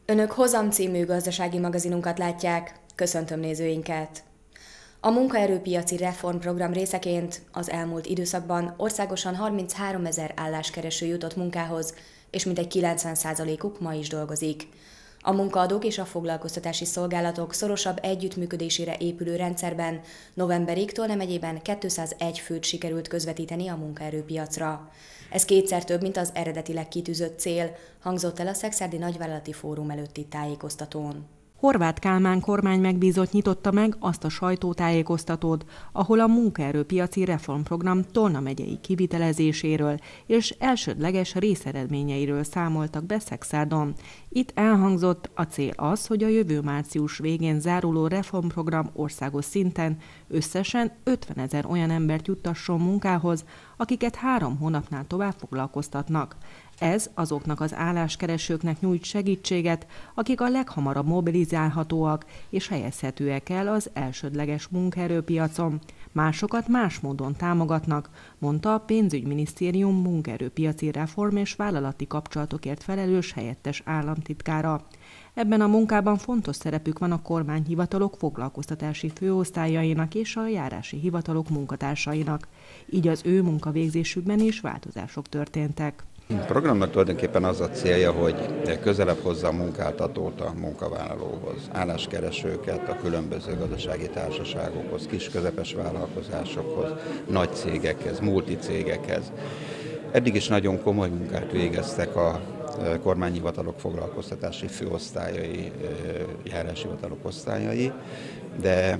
Önök Hozam című gazdasági magazinunkat látják. Köszöntöm nézőinket! A munkaerőpiaci reformprogram részeként az elmúlt időszakban országosan 33 000 álláskereső jutott munkához, és mintegy 90%-uk ma is dolgozik. A munkaadók és a foglalkoztatási szolgálatok szorosabb együttműködésére épülő rendszerben novemberig Tolna megyében 201 főt sikerült közvetíteni a munkaerőpiacra. Ez kétszer több, mint az eredetileg kitűzött cél, hangzott el a Szekszárdi Nagyvállalati Fórum előtti tájékoztatón. Horváth Kálmán kormány megbízott nyitotta meg azt a sajtótájékoztatót, ahol a munkaerőpiaci reformprogram Tolna megyei kivitelezéséről és elsődleges részeredményeiről számoltak be Szekszárdon. Itt elhangzott, a cél az, hogy a jövő március végén záruló reformprogram országos szinten összesen 50 000 olyan embert juttasson munkához, akiket 3 hónapnál tovább foglalkoztatnak. Ez azoknak az álláskeresőknek nyújt segítséget, akik a leghamarabb mobilizálhatóak és helyezhetőek el az elsődleges munkaerőpiacon. Másokat más módon támogatnak, mondta a Pénzügyminisztérium munkaerőpiaci reform és vállalati kapcsolatokért felelős helyettes államtitkára. Ebben a munkában fontos szerepük van a kormányhivatalok foglalkoztatási főosztályainak és a járási hivatalok munkatársainak. Így az ő munkavégzésükben is változások történtek. A programnak tulajdonképpen az a célja, hogy közelebb hozza a munkáltatót a munkavállalóhoz, álláskeresőket a különböző gazdasági társaságokhoz, kis-közepes vállalkozásokhoz, nagy cégekhez, multicégekhez. Eddig is nagyon komoly munkát végeztek a kormányhivatalok foglalkoztatási főosztályai, járási hivatalok osztályai, de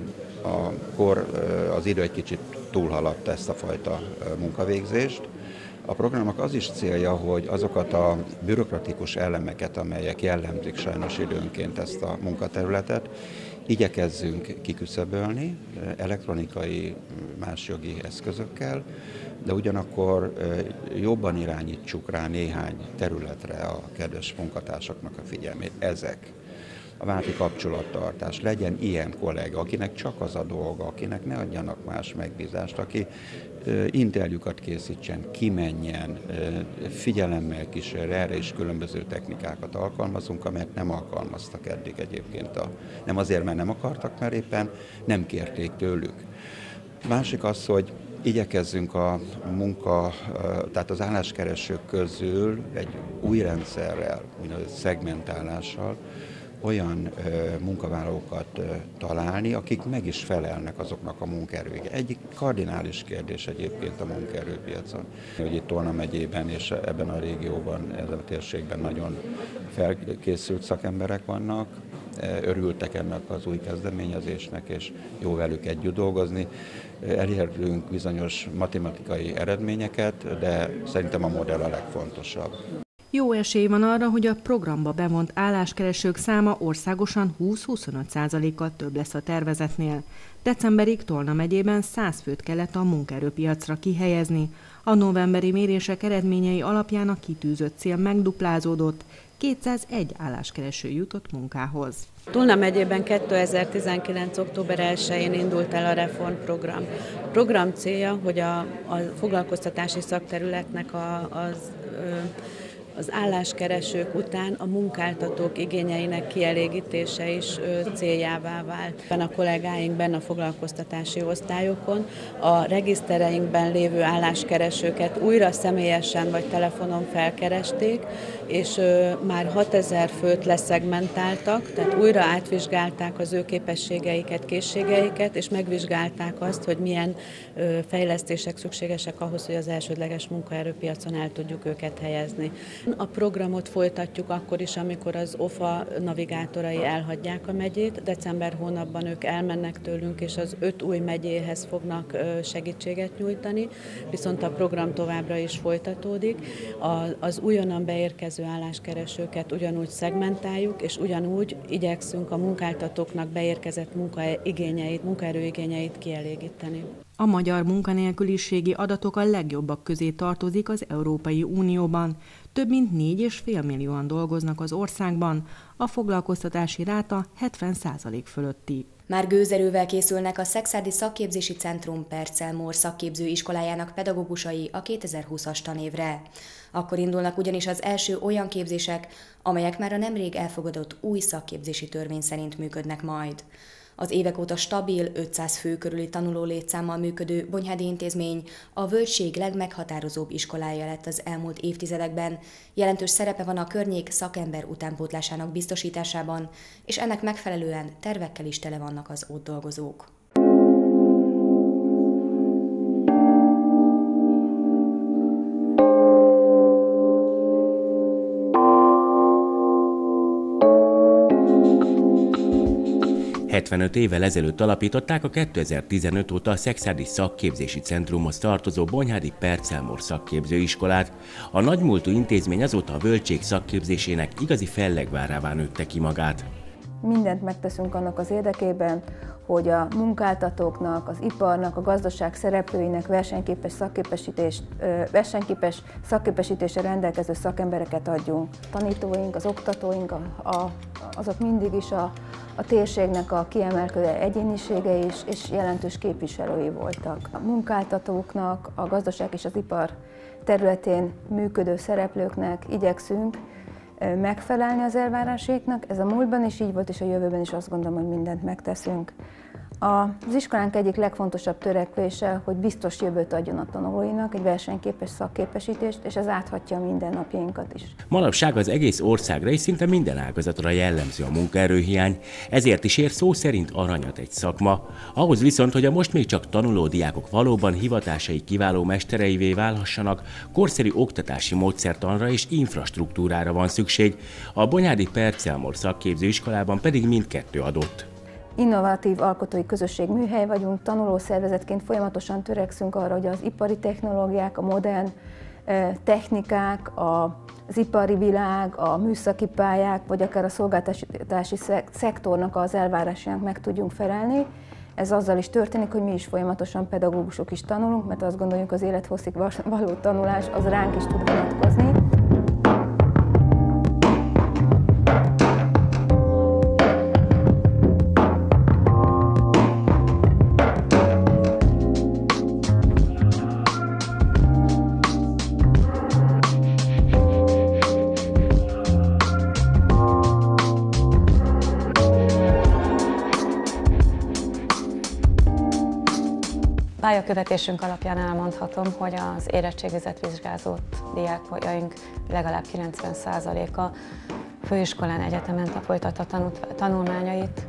az idő egy kicsit túlhaladta ezt a fajta munkavégzést. A programnak az is célja, hogy azokat a bürokratikus elemeket, amelyek jellemzik sajnos időnként ezt a munkaterületet, igyekezzünk kiküszöbölni elektronikai, más jogi eszközökkel, de ugyanakkor jobban irányítsuk rá néhány területre a kedves munkatársaknak a figyelmét. Ezek a vállalati kapcsolattartás, legyen ilyen kollega, akinek csak az a dolga, akinek ne adjanak más megbízást, aki interjúkat készítsen, kimenjen, figyelemmel kísérje, erre is különböző technikákat alkalmazunk, amelyet nem alkalmaztak eddig egyébként. Nem azért, mert nem akartak, mert éppen nem kérték tőlük. Másik az, hogy igyekezzünk tehát az álláskeresők közül egy új rendszerrel, úgynevezett szegmentálással, olyan munkavállalókat találni, akik meg is felelnek azoknak a munkaerőigényeknek. Egyik kardinális kérdés egyébként a munkaerőpiacon, hogy itt Tolna megyében és ebben a régióban, ebben a térségben nagyon felkészült szakemberek vannak, örültek ennek az új kezdeményezésnek, és jó velük együtt dolgozni. Elérünk bizonyos matematikai eredményeket, de szerintem a modell a legfontosabb. Jó esély van arra, hogy a programba bevont álláskeresők száma országosan 20-25%-kal több lesz a tervezetnél. Decemberig Tolna megyében 100 főt kellett a munkaerőpiacra kihelyezni. A novemberi mérések eredményei alapján a kitűzött cél megduplázódott, 201 álláskereső jutott munkához. Tolna megyében 2019. október 1-én indult el a reformprogram. A program célja, hogy a foglalkoztatási szakterületnek az álláskeresők után a munkáltatók igényeinek kielégítése is céljává vált. A kollégáink benne a foglalkoztatási osztályokon a regisztereinkben lévő álláskeresőket újra személyesen vagy telefonon felkeresték, és már 6000 főt leszegmentáltak, tehát újra átvizsgálták az ő képességeiket, készségeiket, és megvizsgálták azt, hogy milyen fejlesztések szükségesek ahhoz, hogy az elsődleges munkaerőpiacon el tudjuk őket helyezni. A programot folytatjuk akkor is, amikor az OFA navigátorai elhagyják a megyét. December hónapban ők elmennek tőlünk, és az 5 új megyéhez fognak segítséget nyújtani, viszont a program továbbra is folytatódik. Az újonnan beérkező álláskeresőket ugyanúgy szegmentáljuk, és ugyanúgy igyekszünk a munkáltatóknak beérkezett munkaerőigényeit kielégíteni. A magyar munkanélküliségi adatok a legjobbak közé tartozik az Európai Unióban. Több mint 4,5 millióan dolgoznak az országban, a foglalkoztatási ráta 70% fölötti. Már gőzerővel készülnek a Szekszárdi Szakképzési Centrum Percelmor szakképző iskolájának pedagógusai a 2020-as tanévre. Akkor indulnak ugyanis az első olyan képzések, amelyek már a nemrég elfogadott új szakképzési törvény szerint működnek majd. Az évek óta stabil, 500 fő körüli tanuló létszámmal működő Bonyhádi Intézmény a völgység legmeghatározóbb iskolája lett az elmúlt évtizedekben, jelentős szerepe van a környék szakember utánpótlásának biztosításában, és ennek megfelelően tervekkel is tele vannak az ott dolgozók. ...75 évvel ezelőtt alapították a 2015 óta a Szekszárdi Szakképzési Centrumhoz tartozó Bonyhádi Percelmor szakképzőiskolát. A nagymúltú intézmény azóta a völgység szakképzésének igazi fellegvárává nőtte ki magát. Mindent megteszünk annak az érdekében, hogy a munkáltatóknak, az iparnak, a gazdaság szereplőinek versenyképes szakképesítésre rendelkező szakembereket adjunk. A tanítóink, az oktatóink, azok mindig is a térségnek a kiemelkedő egyénisége is, és jelentős képviselői voltak. A munkáltatóknak, a gazdaság és az ipar területén működő szereplőknek igyekszünk megfelelni az elvárásaiknak. Ez a múltban is így volt, és a jövőben is azt gondolom, hogy mindent megteszünk. Az iskolánk egyik legfontosabb törekvése, hogy biztos jövőt adjon a tanulóinak, egy versenyképes szakképesítést, és ez áthatja a mindennapjainkat is. Manapság az egész országra és szinte minden ágazatra jellemző a munkaerőhiány, ezért is ér szó szerint aranyat egy szakma. Ahhoz viszont, hogy a most még csak tanuló diákok valóban hivatásai kiváló mestereivé válhassanak, korszerű oktatási módszertanra és infrastruktúrára van szükség. A Bonyhádi Percelmor szakképzőiskolában pedig mindkettő adott. Innovatív alkotói közösség műhely vagyunk, tanulószervezetként folyamatosan törekszünk arra, hogy az ipari technológiák, a modern technikák, az ipari világ, a műszaki pályák, vagy akár a szolgáltatási szektornak az elvárásának meg tudjunk felelni. Ez azzal is történik, hogy mi is folyamatosan pedagógusok is tanulunk, mert azt gondoljuk, az élethosszig való tanulás az ránk is tud vonatkozni. Pályakövetésünk alapján elmondhatom, hogy az érettségizett vizsgázott diákjaink legalább 90%-a főiskolán, egyetemen folytatta tanulmányait,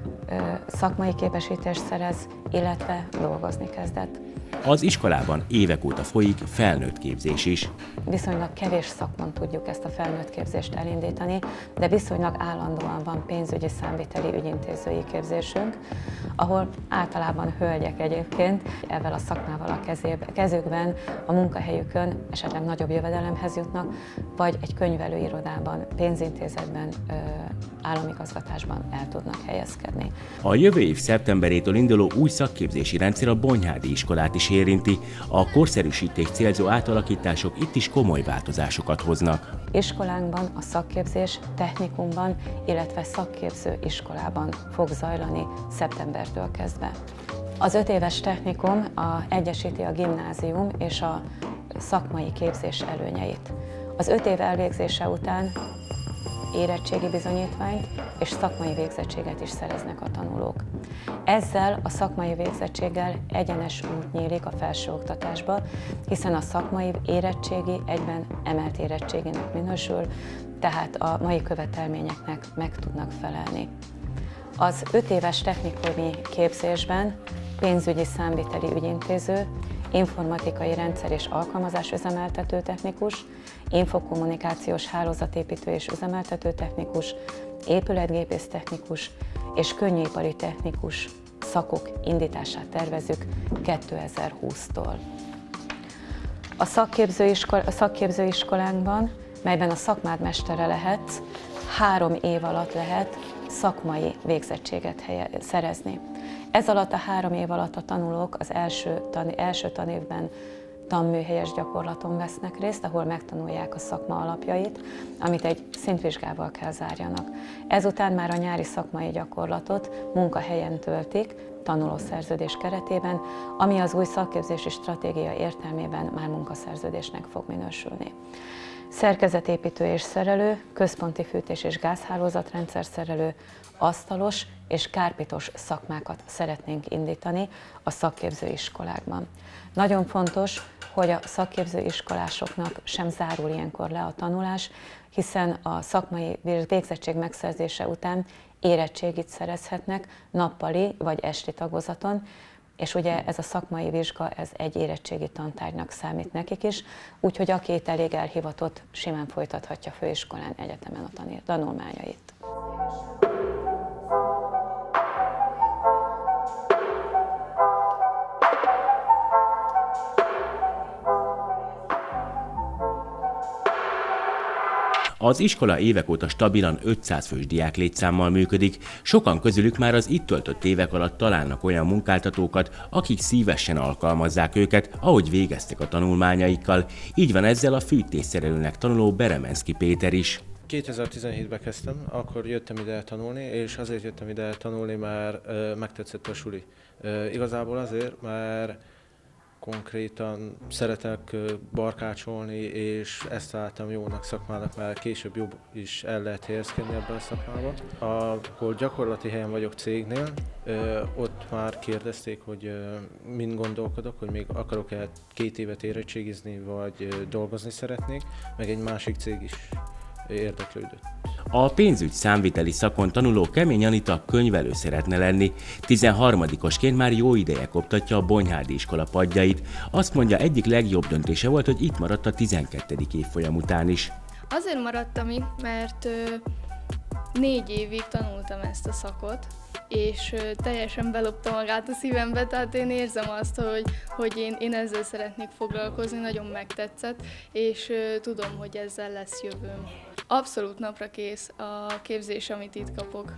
szakmai képesítést szerez, illetve dolgozni kezdett. Az iskolában évek óta folyik felnőtt képzés is. Viszonylag kevés szakon tudjuk ezt a felnőtt képzést elindítani, de viszonylag állandóan van pénzügyi, számviteli, ügyintézői képzésünk, ahol általában hölgyek egyébként ezzel a szakmával a kezükben, a munkahelyükön esetleg nagyobb jövedelemhez jutnak, vagy egy könyvelőirodában, pénzintézetben, államigazgatásban el tudnak helyezkedni. A jövő év szeptemberétől induló új szakképzési rendszer a Bonyhádi iskolát is érinti. A korszerűsítést célzó átalakítások itt is komoly változásokat hoznak. Iskolánkban a szakképzés technikumban, illetve szakképző iskolában fog zajlani szeptembertől kezdve. Az 5 éves technikum egyesíti a gimnázium és a szakmai képzés előnyeit. Az 5 év elvégzése után érettségi bizonyítványt és szakmai végzettséget is szereznek a tanulók. Ezzel a szakmai végzettséggel egyenes út nyílik a felsőoktatásba, hiszen a szakmai érettségi egyben emelt érettséginek minősül, tehát a mai követelményeknek meg tudnak felelni. Az 5 éves technikumi képzésben pénzügyi, számviteli ügyintéző, informatikai rendszer és alkalmazás üzemeltető technikus, infokommunikációs hálózatépítő és üzemeltető technikus, épületgépész technikus és könnyűipari technikus szakok indítását tervezzük 2020-tól. A szakképzőiskolánkban, melyben a szakmád mestere lehetsz, 3 év alatt lehet szakmai végzettséget szerezni. Ez alatt a 3 év alatt a tanulók az első tanévben tanműhelyes gyakorlaton vesznek részt, ahol megtanulják a szakma alapjait, amit egy szintvizsgával kell zárjanak. Ezután már a nyári szakmai gyakorlatot munkahelyen töltik, tanulószerződés keretében, ami az új szakképzési stratégia értelmében már munkaszerződésnek fog minősülni. Szerkezetépítő és szerelő, központi fűtés és gázhálózatrendszer szerelő, asztalos és kárpitos szakmákat szeretnénk indítani a szakképzőiskolákban. Nagyon fontos, hogy a szakképzőiskolásoknak sem zárul ilyenkor le a tanulás, hiszen a szakmai végzettség megszerzése után érettségit szerezhetnek nappali vagy esti tagozaton, és ugye ez a szakmai vizsga, ez egy érettségi tantárgynak számít nekik is, úgyhogy aki itt elég elhivatott, simán folytathatja főiskolán, egyetemen a tanulmányait. Az iskola évek óta stabilan 500 fős diáklétszámmal működik, sokan közülük már az itt töltött évek alatt találnak olyan munkáltatókat, akik szívesen alkalmazzák őket, ahogy végeztek a tanulmányaikkal. Így van ezzel a fűtésszerelőnek tanuló Beremenszki Péter is. 2017-ben kezdtem, akkor jöttem ide tanulni, és azért jöttem ide tanulni, mert megtetszett a suli. Igazából azért, mert konkrétan szeretek barkácsolni, és ezt találtam jónak szakmának, mert később jobb is el lehet helyezkedni ebben a szakmában. Ahol gyakorlati helyen vagyok cégnél, ott már kérdezték, hogy mind gondolkodok, hogy még akarok-e 2 évet érettségizni, vagy dolgozni szeretnék, meg egy másik cég is érdeklődött. A pénzügy számviteli szakon tanuló Kemény Anita könyvelő szeretne lenni. 13-osként már jó ideje koptatja a Bonyhádi iskola padjait. Azt mondja, egyik legjobb döntése volt, hogy itt maradt a 12. évfolyam után is. Azért maradtam itt, mert 4 évig tanultam ezt a szakot, és teljesen belopta magát a szívembe, tehát én érzem azt, hogy én ezzel szeretnék foglalkozni, nagyon megtetszett, és tudom, hogy ezzel lesz jövőm. Abszolút napra kész a képzés, amit itt kapok.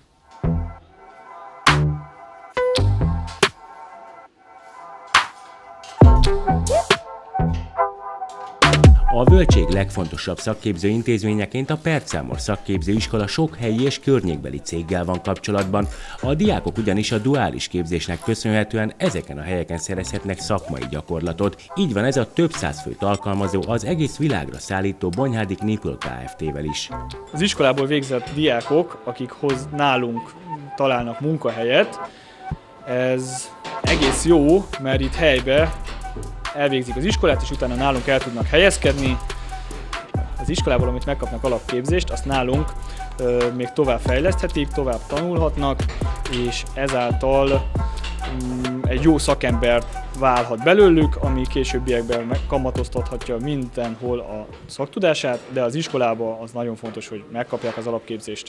A Völtség legfontosabb szakképző intézményeként a Percelmor szakképzőiskola sok helyi és környékbeli céggel van kapcsolatban. A diákok ugyanis a duális képzésnek köszönhetően ezeken a helyeken szerezhetnek szakmai gyakorlatot. Így van ez a több száz főt alkalmazó, az egész világra szállító Bonyhádi Knipl Kft-vel is. Az iskolából végzett diákok, akik nálunk találnak munkahelyet, ez egész jó, mert itt helyben elvégzik az iskolát, és utána nálunk el tudnak helyezkedni. Az iskolából, amit megkapnak alapképzést, azt nálunk még tovább fejleszthetik, tovább tanulhatnak, és ezáltal egy jó szakember válhat belőlük, ami későbbiekben kamatoztathatja mindenhol a szaktudását, de az iskolában az nagyon fontos, hogy megkapják az alapképzést.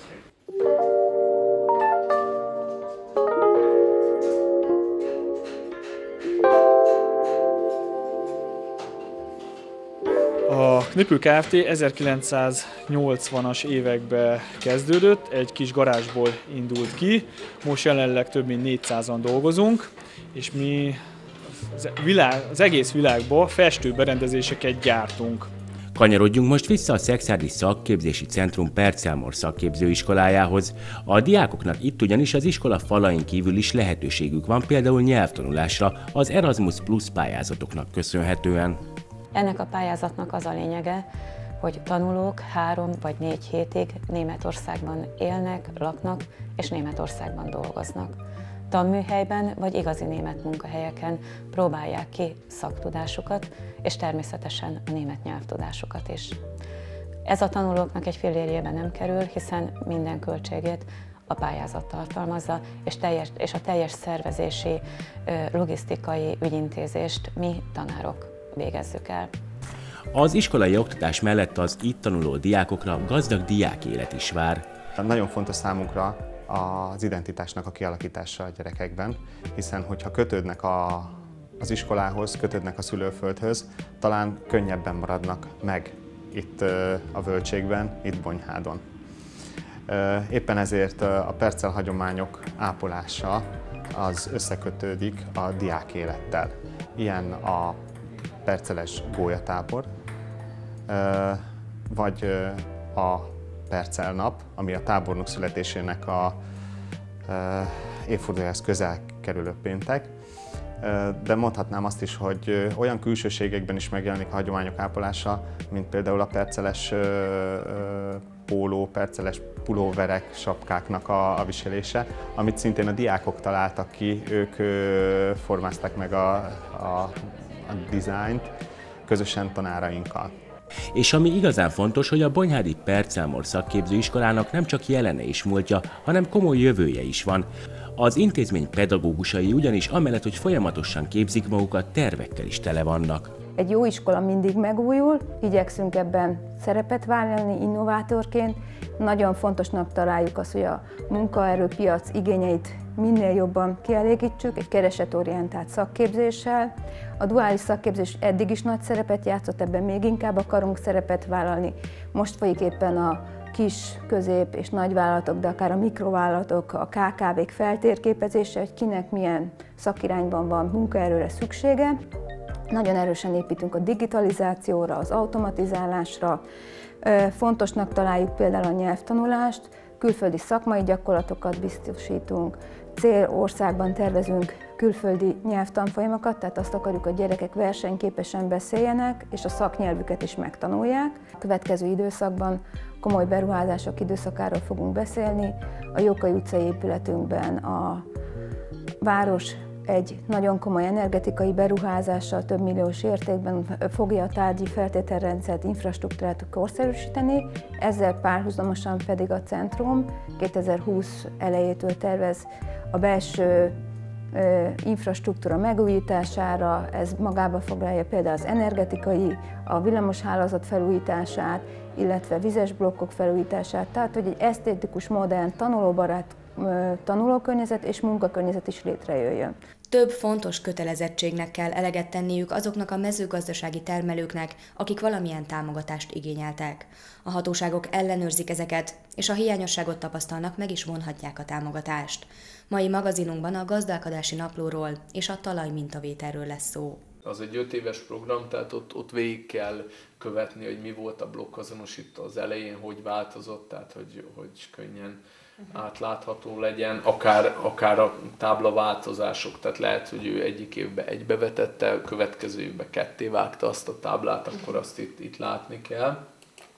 A Knipl Kft. 1980-as években kezdődött, egy kis garázsból indult ki, most jelenleg több mint 400-an dolgozunk, és mi az egész világban festőberendezéseket gyártunk. Kanyarodjunk most vissza a Szekszárdi Szakképzési Centrum Percelmor szakképzőiskolájához. A diákoknak itt ugyanis az iskola falain kívül is lehetőségük van például nyelvtanulásra az Erasmus Plus pályázatoknak köszönhetően. Ennek a pályázatnak az a lényege, hogy tanulók 3 vagy 4 hétig Németországban élnek, laknak és Németországban dolgoznak. Tanműhelyben vagy igazi német munkahelyeken próbálják ki szaktudásukat, és természetesen a német nyelvtudásukat is. Ez a tanulóknak egy fillérjébe nem kerül, hiszen minden költségét a pályázat tartalmazza, és a teljes szervezési, logisztikai ügyintézést mi tanárok végezzük el. Az iskolai oktatás mellett az itt tanuló diákokra gazdag diákélet is vár. Nagyon fontos számunkra az identitásnak a kialakítása a gyerekekben, hiszen hogyha kötődnek az iskolához, kötődnek a szülőföldhöz, talán könnyebben maradnak meg itt a Völtségben, itt Bonyhádon. Éppen ezért a percel hagyományok ápolása az összekötődik a diákélettel. Ilyen a perceles gólyatábor, vagy a percelnap, ami a tábornok születésének a évfordulójához közel kerülő péntek. De mondhatnám azt is, hogy olyan külsőségekben is megjelenik a hagyományok ápolása, mint például a perceles póló, perceles pulóverek, sapkáknak a viselése, amit szintén a diákok találtak ki, ők formázták meg a dizájnt közösen tanárainkkal. És ami igazán fontos, hogy a Bonyhádi Percelmor szakképzőiskolának nem csak jelene és múltja, hanem komoly jövője is van. Az intézmény pedagógusai ugyanis amellett, hogy folyamatosan képzik magukat, tervekkel is tele vannak. Egy jó iskola mindig megújul, igyekszünk ebben szerepet vállalni innovátorként. Nagyon fontosnak találjuk azt, hogy a munkaerőpiac igényeit minél jobban kielégítsük egy keresetorientált szakképzéssel. A duális szakképzés eddig is nagy szerepet játszott, ebben még inkább akarunk szerepet vállalni. Most folyik éppen a kis, közép és nagyvállalatok, de akár a mikrovállalatok, a KKV-k feltérképezése, hogy kinek milyen szakirányban van munkaerőre szüksége. Nagyon erősen építünk a digitalizációra, az automatizálásra. Fontosnak találjuk például a nyelvtanulást, külföldi szakmai gyakorlatokat biztosítunk, célországban tervezünk külföldi nyelvtanfolyamokat, tehát azt akarjuk, hogy a gyerekek versenyképesen beszéljenek, és a szaknyelvüket is megtanulják. A következő időszakban komoly beruházások időszakáról fogunk beszélni. A Jókai utcai épületünkben a város egy nagyon komoly energetikai beruházással, több milliós értékben fogja a tárgyi feltételrendszert, infrastruktúrát korszerűsíteni, ezzel párhuzamosan pedig a centrum 2020 elejétől tervez a belső infrastruktúra megújítására, ez magába foglalja például az energetikai, a villamoshálózat felújítását, illetve vizes blokkok felújítását, tehát hogy egy esztétikus, modern, tanulóbarát tanulókörnyezet és munkakörnyezet is létrejöjjön. Több fontos kötelezettségnek kell eleget tenniük azoknak a mezőgazdasági termelőknek, akik valamilyen támogatást igényeltek. A hatóságok ellenőrzik ezeket, és a hiányosságot tapasztalnak, meg is vonhatják a támogatást. Mai magazinunkban a gazdálkodási naplóról és a talajmintavételről lesz szó. Az egy 5 éves program, tehát ott végig kell követni, hogy mi volt a blokkazonosító az elején, hogy változott, tehát hogy könnyen átlátható legyen, akár a táblaváltozások, tehát lehet, hogy ő egyik évben egybevetette, a következő évben ketté vágta azt a táblát, akkor azt itt látni kell.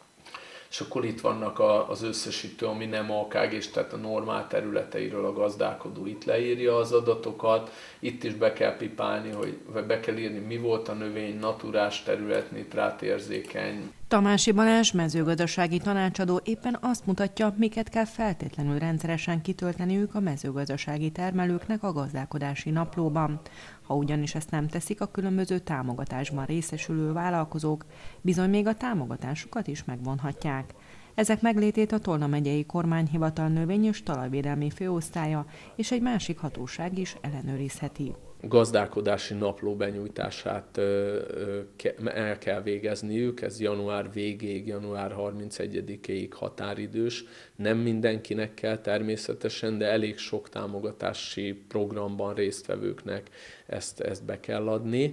És akkor itt vannak az összesítő, ami nem AKG-s, tehát a normál területeiről a gazdálkodó itt leírja az adatokat. Itt is be kell pipálni, vagy be kell írni, mi volt a növény, naturás terület, nitrátérzékeny. Tamási Balázs mezőgazdasági tanácsadó éppen azt mutatja, miket kell feltétlenül rendszeresen kitölteniük a mezőgazdasági termelőknek a gazdálkodási naplóban. Ha ugyanis ezt nem teszik, a különböző támogatásban részesülő vállalkozók bizony még a támogatásukat is megvonhatják. Ezek meglétét a Tolna megyei kormányhivatal növény- és talajvédelmi főosztálya és egy másik hatóság is ellenőrizheti. Gazdálkodási napló benyújtását el kell végezniük, ez január végéig, január 31-ig határidős. Nem mindenkinek kell természetesen, de elég sok támogatási programban résztvevőknek ezt be kell adni.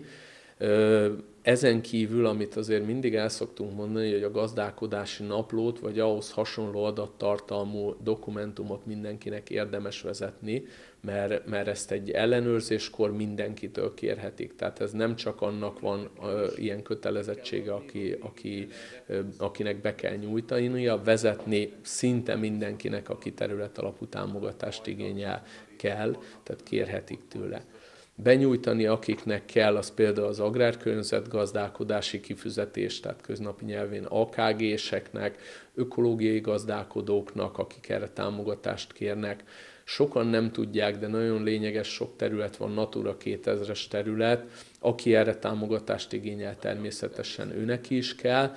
Ezen kívül, amit azért mindig el szoktunk mondani, hogy a gazdálkodási naplót, vagy ahhoz hasonló adattartalmú dokumentumot mindenkinek érdemes vezetni, mert ezt egy ellenőrzéskor mindenkitől kérhetik. Tehát ez nem csak annak van ilyen kötelezettsége, akinek be kell nyújtania, vezetni szinte mindenkinek, aki területalapú támogatást igényel kell, tehát kérhetik tőle. Benyújtani, akiknek kell, az például az agrárkörnyezetgazdálkodási kifizetés, tehát köznapi nyelvén AKG-seknek, ökológiai gazdálkodóknak, akik erre támogatást kérnek. Sokan nem tudják, de nagyon lényeges, sok terület van, Natura 2000-es terület, aki erre támogatást igényel, természetesen őnek is kell.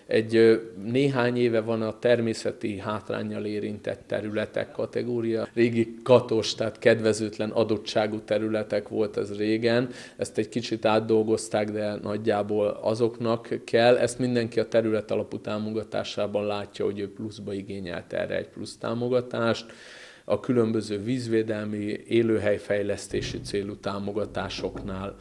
Néhány éve van a természeti hátránnyal érintett területek kategória. Régi katos, tehát kedvezőtlen adottságú területek volt ez régen. Ezt egy kicsit átdolgozták, de nagyjából azoknak kell. Ezt mindenki a terület alapú támogatásában látja, hogy ő pluszba igényelt erre egy plusz támogatást. A különböző vízvédelmi, élőhelyfejlesztési célú támogatásoknál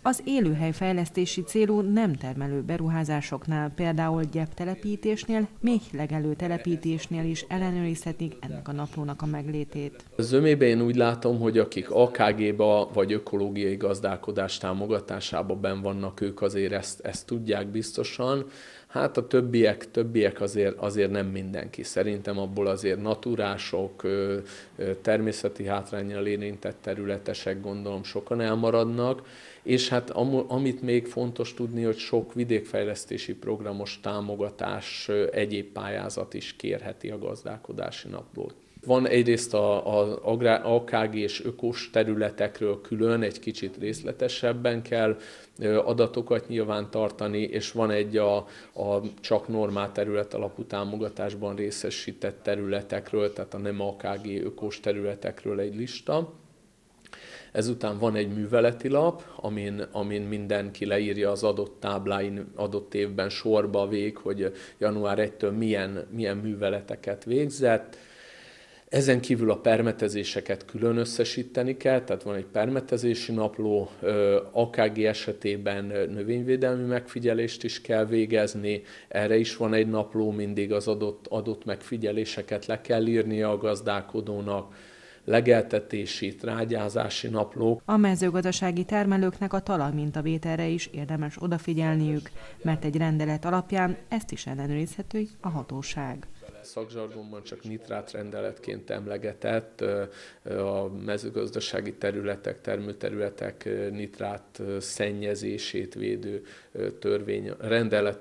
Az élőhelyfejlesztési célú nem termelő beruházásoknál, például gyeptelepítésnél, méhlegelő telepítésnél is ellenőrizhetik ennek a naplónak a meglétét. A zömében én úgy látom, hogy akik AKG-ba vagy ökológiai gazdálkodás támogatásába benn vannak, ők azért ezt tudják biztosan. Hát a többiek azért nem mindenki. Szerintem abból azért naturások, természeti hátránnyal érintett területesek, gondolom sokan elmaradnak, és hát amit még fontos tudni, hogy sok vidékfejlesztési programos támogatás, egyéb pályázat is kérheti a gazdálkodási naplót. Van egyrészt az AKG és ökos területekről külön, egy kicsit részletesebben kell adatokat nyilvántartani, és van egy a csak normál terület alapú támogatásban részesített területekről, tehát a nem AKG ökos területekről egy lista. Ezután van egy műveleti lap, amin mindenki leírja az adott tábláin, adott évben sorba vég, hogy január 1-től milyen műveleteket végzett. Ezen kívül a permetezéseket külön összesíteni kell, tehát van egy permetezési napló, AKG esetében növényvédelmi megfigyelést is kell végezni, erre is van egy napló, mindig az adott megfigyeléseket le kell írnia a gazdálkodónak, legeltetési, trágyázási naplók. A mezőgazdasági termelőknek a talajmintavételre is érdemes odafigyelniük, mert egy rendelet alapján ezt is ellenőrizheti a hatóság. Szakzsargonban csak nitrátrendeletként emlegetett, a mezőgazdasági területek, termőterületek nitrát szennyezését védő rendelet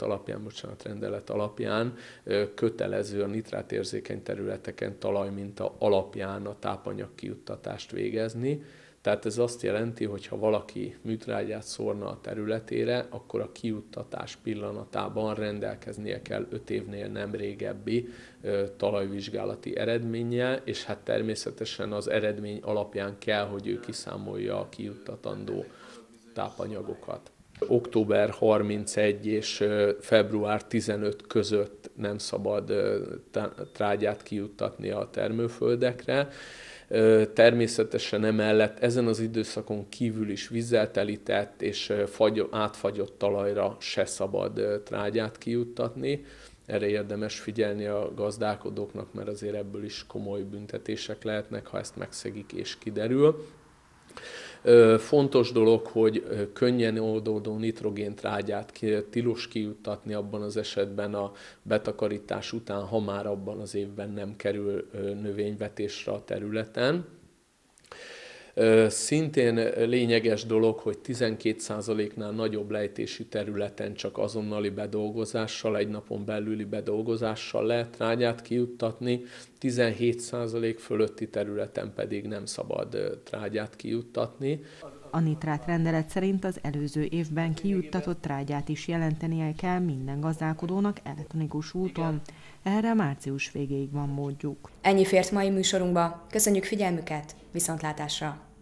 alapján kötelező a nitrátérzékeny területeken talajminta alapján a tápanyag kijuttatást végezni. Tehát ez azt jelenti, hogy ha valaki műtrágyát szórna a területére, akkor a kijuttatás pillanatában rendelkeznie kell 5 évnél nem régebbi talajvizsgálati eredménnyel, és hát természetesen az eredmény alapján kell, hogy ő kiszámolja a kijuttatandó tápanyagokat. Október 31 és február 15 között nem szabad trágyát kijuttatni a termőföldekre. Természetesen emellett ezen az időszakon kívül is vízzel telített és átfagyott talajra se szabad trágyát kijuttatni. Erre érdemes figyelni a gazdálkodóknak, mert azért ebből is komoly büntetések lehetnek, ha ezt megszegik és kiderül. Fontos dolog, hogy könnyen oldódó nitrogéntrágyát tilos kijuttatni abban az esetben a betakarítás után, ha már abban az évben nem kerül növényvetésre a területen. Szintén lényeges dolog, hogy 12%-nál nagyobb lejtésű területen csak azonnali bedolgozással, egy napon belüli bedolgozással lehet trágyát kijuttatni, 17% fölötti területen pedig nem szabad trágyát kijuttatni. A nitrát rendelet szerint az előző évben kijuttatott trágyát is jelentenie kell minden gazdálkodónak elektronikus úton. Erre március végéig van módjuk. Ennyi fért mai műsorunkba. Köszönjük figyelmüket, viszontlátásra!